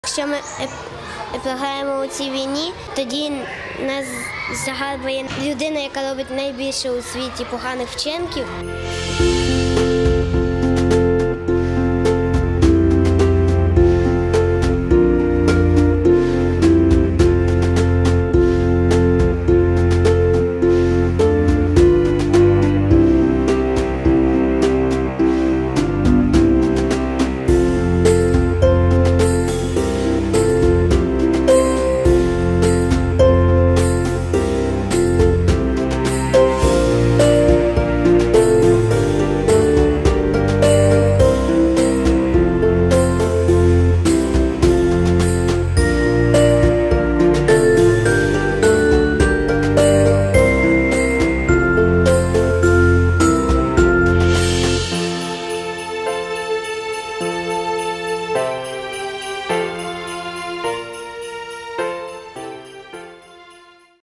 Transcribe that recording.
Якщо ми програємо у цій війні, тоді нас загарбує людина, яка робить найбільше у світі поганих вчинків.